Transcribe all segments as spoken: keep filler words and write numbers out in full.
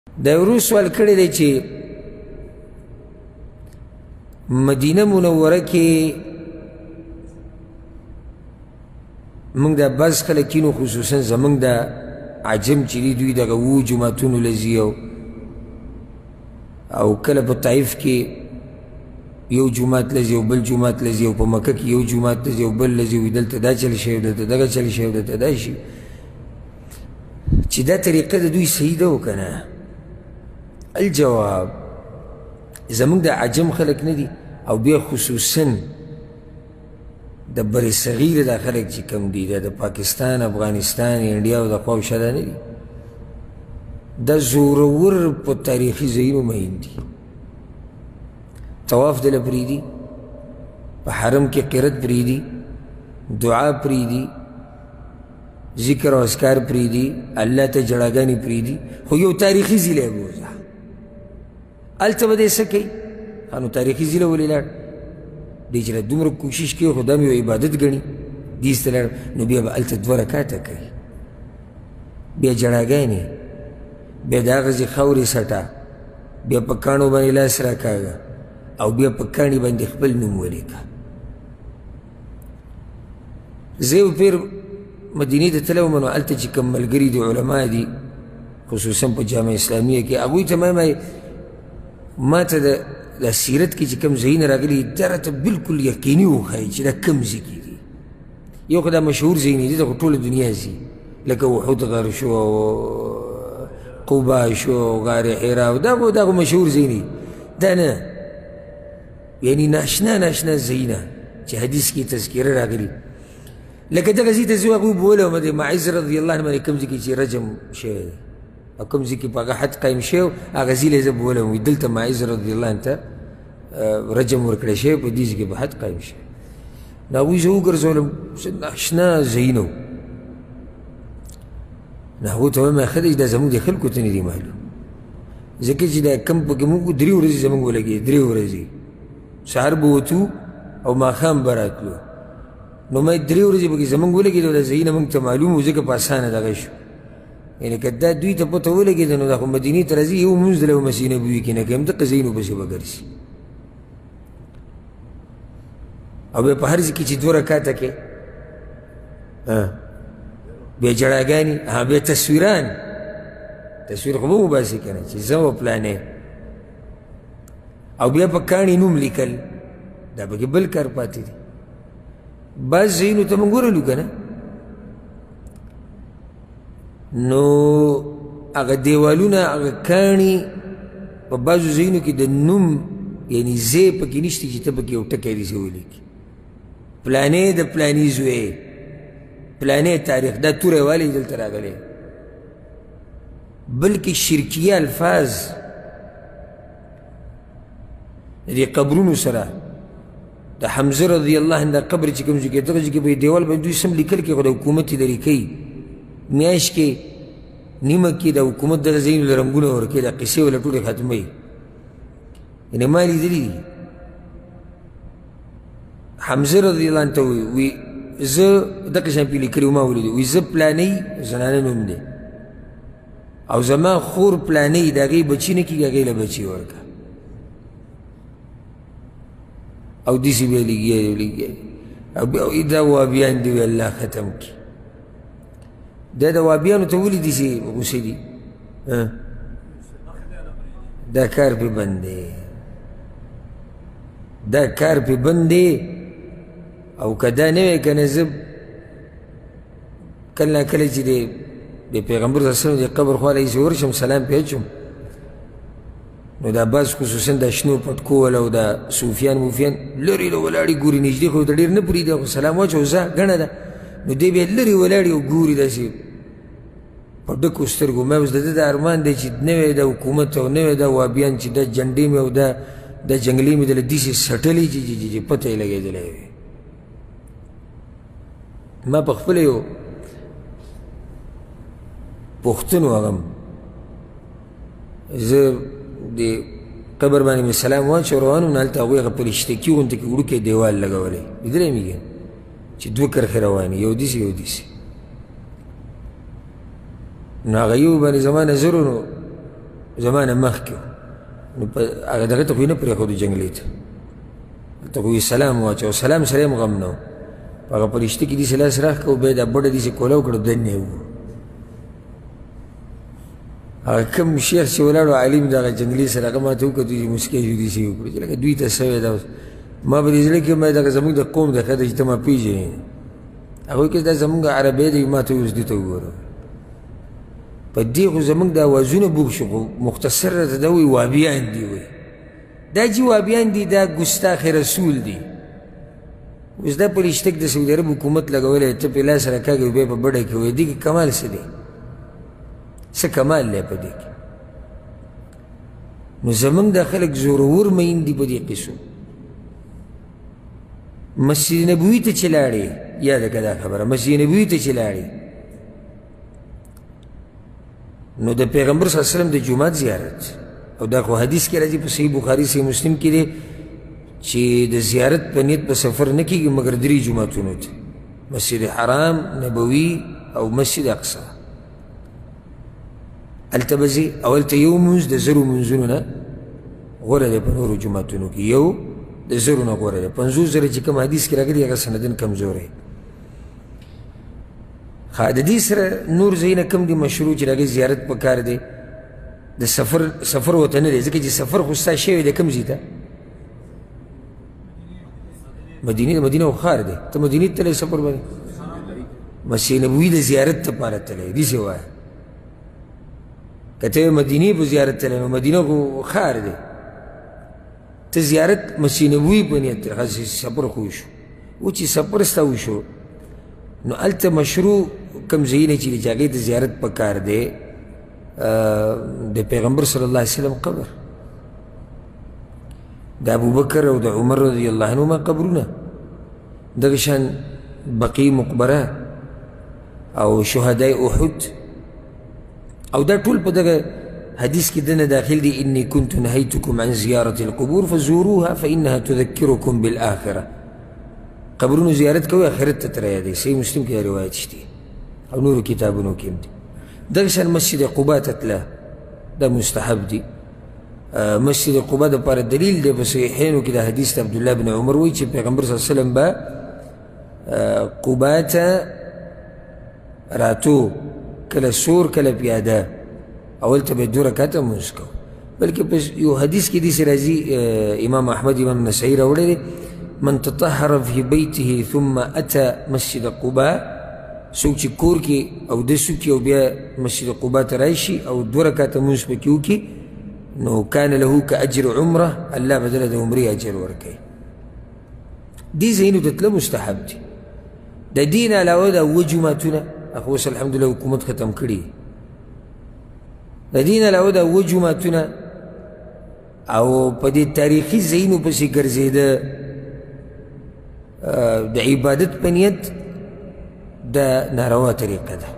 دا ورو سوال کړی دی چې مدینه منوره کې موږ دا بعض خلک کینو خصوصا زموږ دا عجم چې دي دوی دغه اوو جوماتونو له ځي او کله په طایف کې یو جومات له ځي او بل جومات له ځي او په مکه کې یو جومات له ځي او بل له ځي وایي دلته دا چل شوی دلته دغه چل شوی دلته دا شي چې دا طریقه د دوی صحیح ده و که نه؟ الجواب زموږ د عجم خلک نه دي او بیا خصوصا د بر صغیر دا خلک چې کم دي دا د پاکستان افغانستان انډیا او د خوا او شاته نه دي دا زورور په تاریخي ځایونو مین دي طواف دله پرېږدي په حرم کې قرت پرېږدي دعا پرېږدي ذکر او اذکار پرېږدي الله ته جړاګانې پرېږدي خو یو تاریخي ځیلی بوځه هلته به دی څه کوي نو تاریخي ځیله ولې لاړ دی چې دومره کوشش کوي خو دا مې یو عبادت ګڼي دیس ته لاړ نو بیا به هلته دوه رکاته کوي بیا جړاګانې بیا د هغه ځای خاورې سټه بیا په کاڼو باندې لاس راکاږه او بیا په کاڼي باندې خپل نوم ولیکه زه یو پیر مدینې ته تللی وم نو هلته چې کوم ملګري دي علما دي خصوصا په جامعه اسلامیه کې هغوی ته ما ما ته د سیرت کې چې کوم ځایونه راغلي دا راته بلکل یقیني وښایي چې دا کوم ځای کې دي یو خو دا مشهور ځایونه دي دا خو ټوله دنیا ځي لکه وحود غر شو قبا شو غار حرا دا خو دا خو مشهور ځایونه دا نه یعنی ناشنا ناشنا ځایونه چې حدیث کې تذکیره راغلي لکه دغه ځای ته زه هغوی بولی وم د معز رضی الله عنه باندې کوم ځای کې چې رجم شوی دی او کوم ځای کې په هغه حد قایم شوی هغه ځای له زه بولی وم دلته معز رضی الله عنه ته رجم ورکړی شوی په دې ځای کې په حد قایم شوی نو هغوی زه وګرځولم ناشنا ځایونه نو هغو ته وایم ښه دی دا زموږ د خلکو ته نه دي معلوم ځکه چې دا کم پکې موږ درې ورځې زموږ ولګېدې درې ورځې سهار به وتو او ماښام به راتلو نو ما درې ورځې پکې زموږ ولګېدو دا ځایونه موږ ته معلوم و ځکه په اسانه دغه شو یعنې که دا دوی ته پته ولګېده نو دا خو مدینې ته راځي یو لمونځ دله به مسیح نبوي کې نه کوي همدغه ځایونو پسې به ګرځي او بیا په هر ځای کې چې دوه رکاته کې بیا جړاګانې بیا تصویران تصویر خو به وباسي که نه چې زه و پلانې او بیا په کاڼي نوم لیکل دا پکې بل کار پاتې دي بعض ځایونو ته موږ ورلو که نه نو هغه دیوالونه هغه کاڼي په بعضو ځایونو کې د نوم یعنی ځای پکې نشته چې ته پکې یو ټکی داسې ولیکي پلانې د پلاني زوی پلانې تاریخ دا توری والی دلته راغلی بلکې شرکیه الفاظ د دې قبرونو سره د حمزه رضی الله عنه دا قبر چې کوم ځای کې دغه ځای کې به یې دیوال باندې دوی سم لیکل کې خو د حکومت یې لرې کوي میاشت کې نیمه کې د حکومت دغه ځایونو له رنګونه ورکوي دا قصې وله ټولې ختموي یعنې ما لیدلي دي حمزه رضی الله عنه ته وایي زه دغه شان پې لیکلي و ما ولیدي وایي زه پلانۍ زنانه نوم دی او زما خور پلانۍ د هغې بچي نه کېږي هغې له بچي ورکړه او داسې بیا لګیا لګیا او بیا وایي دا وابیان دي وایي الله ختم کړي دا د وابیانو ته ولې داسې غوسې دي دا کار پې بند دی دا کار پې بند دی او که دا نه وی که نه زه کله نا کله چې دی د پیغمبر صلی الله علیه وسلم د قبر خوا له ورشم سلام پې اچوم نو دا بعض خصوصا دا شنو پټکول او دا صوفیان موفیان لرې له ولاړې ګوري نږدې خو ورته ډېر نه پرېږدي خو سلام واچوه ځه ګڼه ده نو دی بیا لرې ولاړې او ګوري داسې په ډکو سترګو ما اوس د ده د ارمان دی چې نوی د حکومت او نوی د وابیان چې دا جنډې مې او دا دا جنګلې مې دله داسې سټلې چې پته یې لګېدلی وي ما په خپله یو پوښتنو هغه زه د قبر باندې مې سلام واچو روان وم نو هلته هغوی هغه پرشتکي غوندې کې وړوکی دیوال لګولی لیدلی مې که چې دوه کرښې روانې یو داسې یو داسې نو هغه یو باندې زما نظر و نو زما نه مخکې نو په هغه دغه ته خو یې نه پرېښودو جنګلې ته هلته خو یې سلام واچو سلام سره یې هم غم نه و په هغه پرشته کې داسې لاس راښکه و بیا یې دا بډه داسې کولو کړو دننه یې وو هغه کوم شیخ چې ولاړ و عالم دغه جنګلې سره هغه ما ته وکتو چې مسکی شو داسې یې وکړو چې لکه دوی ته څه وی دا ما په دې زړه کې ما دغه زموږ د قوم د ښه ده چې ته ما پېژنې هغه وایي که دا زموږ عربی دی ما ته اوس دې ته وګوره په دې خو زموږ د اوازونه بوږ شو خو مختصر راته دا وایي وابیان دي وایي دا چې وابیان دي دا ګستاخ رسول دي اوس دا پرشتک د سعودي عرب حکومت لګولی ته پې لاس راکاږي بیا په بډه کې وایي دې کې کمال څه دی څه کمال دی په دې کې نو زموږ دا خلک زورور مین دي په دې قصو مسجد نبوي ته چې لاړې یاده که دا خبره مسجد نبوي ته چې لاړې نو د پیغمبر صلی الله علیه وسلم د جومات زیارت او دا خو حدیث کې راځي په صحیح بخاري صحیح مسلم کې دی چې د زیارت په نیت په سفر نه کېږي مګر درې جوماتونو ته مسجد حرام نبوي او مسجد اقصی هلته به ځې او هلته یو مونځ د زرو مونځونو نه غوره دی په نورو جوماتونو کې یو د زرو نه غوره دی پنځوس زره چې کوم حدیث کې راغلي هغه سندن کمزوری ښه د دې سره نور ځایونه کوم دي مشروع چې د هغې زیارت پکار دی د سفر سفر ورته نه دی ځکه چې سفر خو ستا شوی دی کوم ځای ته مدینې مدینه خو ښار دی ته مدینې ته تللی سفر باندې مسجد نبوي د زیارت دپاره تللی داسې وایه که ته مدینې په زیارت تللی نو مدینه خو ښار دی ته زیارت مسجد نبوي په نیت تللی ښه سفر خو وشو و چې سفر ستا وشو نو هلته مشروع کوم ځایونه چې دي چې هغې د زیارت پکار دی د پیغمبر صلی الله علیه وسلم قبر د ابوبکر او د عمر رضی الله عنهما قبرونه دغه شان بقیع مقبره او شهدای احد او دا ټول په دغه حدیث کې دنه داخل دي انی كنت نهیتکم عن زیارة القبور فزوروها فإنها تذکرکم بالآخرة قبرونو زیارت کوي آخرت ته تر یادوي صحیح مسلم کې دا روایت شته او نورو کتابونو کې هم دي دغه شان مسجد قباء ته تله دا مستحب دي مسجد قباء دپاره دلیل دی په صحیحینو کې د حدیث د عبدالله بن عمر وایي چې پیغمبر صلی الله علیه وسلم به قباء ته راتو کله سور کله پیاده اول ته به دوه رکعته لمونځ کو بلکې په یو حدیث کې داسې راځي امام احمد امام نسایي راوړی دی من تطهر في بيته ثم أتى مسجد قباء څوک چې کور کې اودس وکړي او بیا مسجد قباء ته راشي او دوه رکعته لمونځ پکې وکړي نو کان له کاجر عمره الله بدله د عمرې اجر ورکوي دې ځایونو ته تله مستحب دي د دې نه علاوه دا اووه جوماتونه هغه اوس الحمدلله حکومت ختم کړي د دې نه علاوه دا اووه جوماتونه او په دې تاریخي ځایونو پسې ګرځېده د عبادت په نیت د ناروا طریقه ده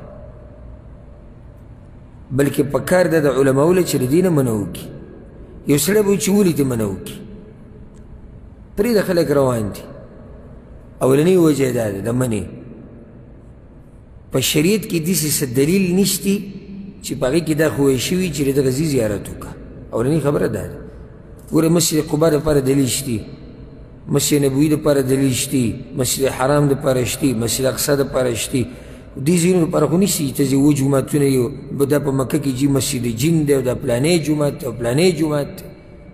بلکې پکار ده د علماو له چې د دې نه منع وکړي یو سړی به وایي چې ولې دې منع وکړي پرېږده خلک روان دي اولنۍ وجه دا ده د منع په شریعت کې داسې څه دلیل نشتی چې په هغې کې دا خو ویل شوي چې د دغه ځای زیارت وکړه اولنۍ خبره دا ده ګوره مسجد قبا دپاره دلیل شتي مسجد نبوي دپاره دلیل شتي مسجد حرام دپاره شتي مسجد اقصی دپاره شتي دې ځایونو دپاره خو نشته چې ته ځې اووه جوماتونه یو دا په مکه کې جي مسجد جن دی او دا پلانې جومات دی او پلانې جومات دی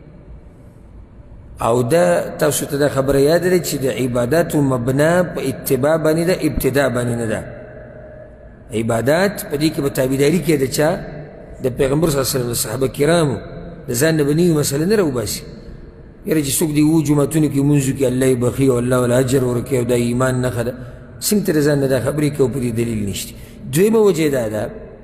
او دا تاسو ته دا خبره یاده ده چې د عباداتو مبنا په اتباع باندې ده ابتداء باندې نه ده عبادات په دې کې به تابعداري کې د چا د پیغمبر صلی الله علیه وسلم د صحابه کرامو د ځان نه به نوي مسله نه راوباسي یاره چې څوک دې اووه جوماتونو کې لمونځ وکړي الله یې بخي او الله ول اجر ورکوي او دا ایمان نښه ده څنګه ته د ځان نه دا خبرې کوي په دې دلیل نشته دویمه وجه دا ده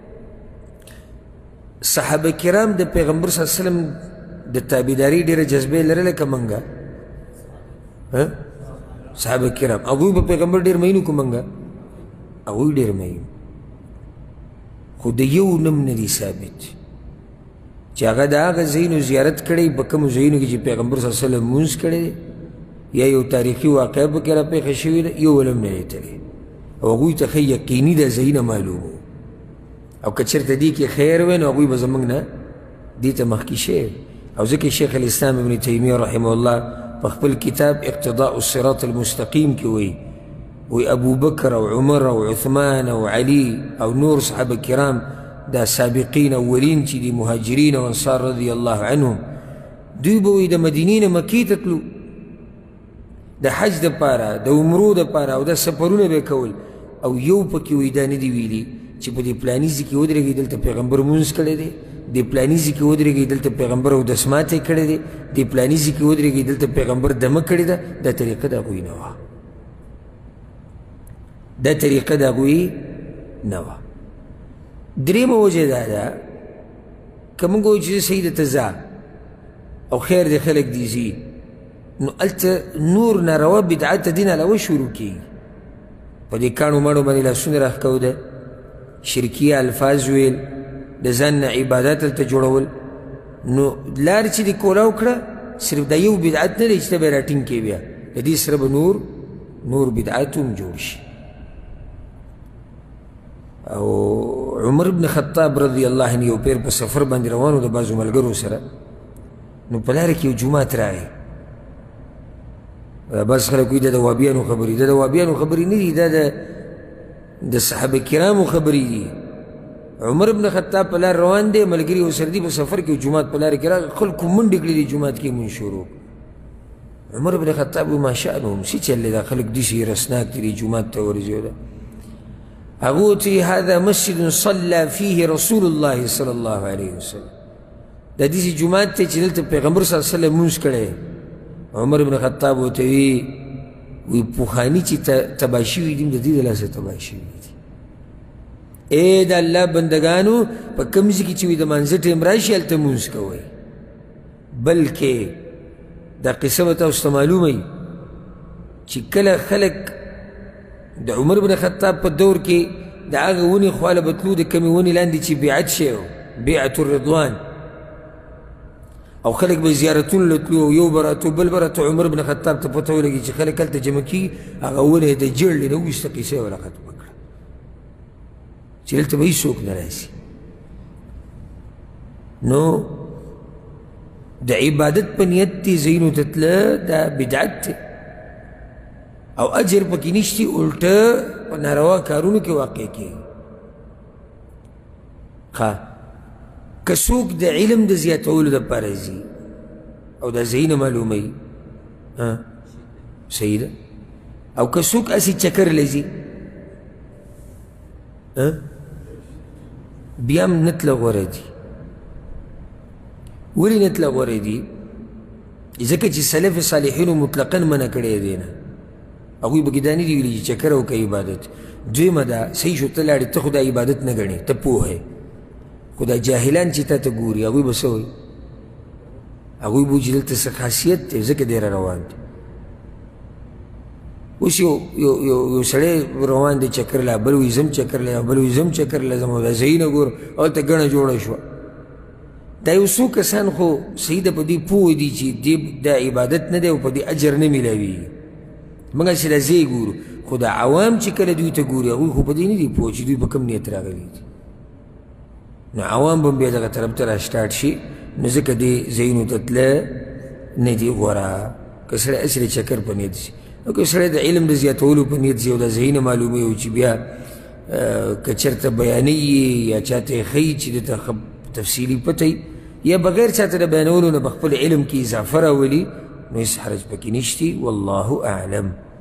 صحابه کرام د پیغمبر صلی الله علیه وسلم د تابعداري ډېره جذبه یې لرله که منګه صحابه کرام هغوی به پیغمبر ډېر مینو که منګه هغوی ډېر مینو خو د یو نوم نه دي ثابت چې هغه د هغه ځایونو زیارت کړی په کومو ځایونو کې چې پیغمبر صلی الله علیه وسلم لمونځ کړی دی یا یو تاریخي واقعه پکې راپېښه شوې ده یو ولم نه دی تللی او هغوی ته ښه یقیني دا ځایونه معلوم او که چېرته دې کې خیر وی نو هغوی به زموږ نه دې ته مخکې شوی او ځکه شیخ الاسلام ابن تیمیه رحمه الله په خپل کتاب اقتضاء الصراط المستقیم کې وایي وی ابو بکر او عمر او عثمان او علي او نور صحابه کرام دا سابقین اولین چې دي مهاجرین او انصار رضی الله عنهم دوی به وی د مدینې نه مکې ته تلو د حج دپاره د عمرو دپاره او دا سفرونه به کول او یو پکې وی دا نه دي ویلي چې په دې فلاني ځای کې ودرېږئ دلته پیغمبر مونځ کړی دی د فلاني ځای کې ودرېږئ دلته پیغمبر اودس ماتی کړی دی د فلاني ځای کې ودرېږئ دلته پیغمبر دمه کړې ده دا طریقه د هغوی نه وه دا طریقه د هغوی نه وه درېیمه وجه دا ده که موږ وایو چې صحیح ده ته ځه او خیر دی خلک دې ځي نو هلته نور ناروا بدعت د دین علاوه شروع کېږي په دې کاڼو ماڼو باندې لاسونه راښکوده شرکیه الفاظ ویل د ځان نه عبادات هلته جوړول نو لارې چې دې کولاو کړه صرف دا یو بدعت نه دی چې ته به یې راټینګ کړې بیا د دې سره به نور نور بدعات هم جوړ شي او عمر بن خطاب رضی الله عنه یو پیر په سفر باندې روانو د بعضو ملګرو سره نو په لاره کې یو جومات راغی بس خلک وایي دا د وابیانو خبرې دا د وابیانو خبرې نه دي دا د صحابه کرامو خبرې دي عمر بن خطاب په لار روان دی ملګري ورسره دي په سفر کې جومات په لاره کې راغی خلکو منډې کړې دي جومات کې مونځ شروع عمر بن خطاب وایي ماشاءالله څه چل دی دا خلک داسې رسناک دي جومات ته ورځي هغوی هذا مسجد صلى فيه رسول الله صلى الله عليه وسلم دا داسې جومات دی چې دلته پیغمبر صلی الله علیه وسلم مونځ کړی عمر بن خطاب ورته وی وی پوخاني چې تباه شوي دي د دې د لاسه تباه شوي دي ای د الله بندګانو په کوم ځای کې چې وي د مانځه ټیم راشي هلته مونځ کوئ بلکې دا قصه به تاسو ته معلومه وي چې کله خلک د عمر بن خطاب په دور کې د هغه ونې خواله به تلو د کمې ونې لاندې چې بیعت شوی و بیعت الرضوان او خلک به زیارتونو له تلو او یو به راتلو بل به راتلو عمر بن خطاب ته پته ولګي چې خلک هلته جمع کېږي هغه ونه یې د جړلې نه وویسته قیسه یې ورله ختمه کړه چې دلته به هېڅوک نه راسي نو د عبادت په نیت دې ځایونو ته تله دا بدعت دی او اجر پکې نشتی الټه په ناروا کارونو کې واقع کېږي ښه که څوک د علم د زیاتولو دپاره ځي او دا ځایونه معلوموي صحیح ده او که څوک هسې چکر له ځي بیا هم نه تله غوره دي ولې نه تله غوره دي ځکه چې سلف صالحینو مطلقا منع کړی دی نه هغوی به کې دا نه دي ویلي چې چکر وکړه عبادت دویمه ده صحیح شو ته لاړې ته خو دا عبادت نه ګڼې ته پوه خو دا جاهلان چې تا ته ګوري هغوی به څه وایي هغوی به وایي چې دلته څه خاصیت دی ځکه دی را روان دی اوس یو یو سړی روان دی چکر له بل وایي زم چکر له بل وایي زم چکر له ځم او دا ځایونه ګور هلته ګڼه جوړه شوه دا یو څو کسان خو صحیح ده په دې پوه دي چې دې دا عبادت نه دی او په دې اجر نه میلاویږي موږ هسې دا ځای ګورو خو دا عوام چې کله دوی ته ګوري هغوی خو په دې نه دي پوه چې دوی په کوم نیت راغلي دي نو عوام به هم بیا دغه طرف ته را سټارټ شي نو ځکه دې ځایونو ته تله نه دي غوره که سړی هسې د چکر په نیت شي او که سړی د علم د زیاتولو په نیت ځي او دا ځایونه معلوموي او چې بیا که چېرته بیانوي یا چاته یې ښیي چې دته ښه تفصیلي پته یا بغیر چاته د بیانولو نه په خپل علم کې اضافه راولي نو هېڅ حرج پکې نشتی والله اعلم